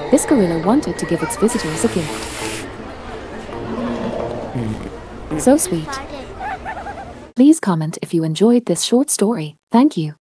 This gorilla wanted to give its visitors a gift. So sweet. Please comment if you enjoyed this short story. Thank you.